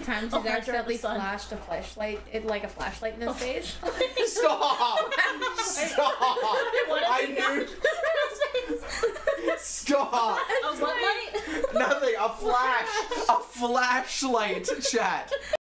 times Oh, he's I dread accidentally the sun. flashed a flashlight, like a flashlight in his face? Stop! Stop! I knew. Stop! A what light? Nothing. A flashlight. Chat.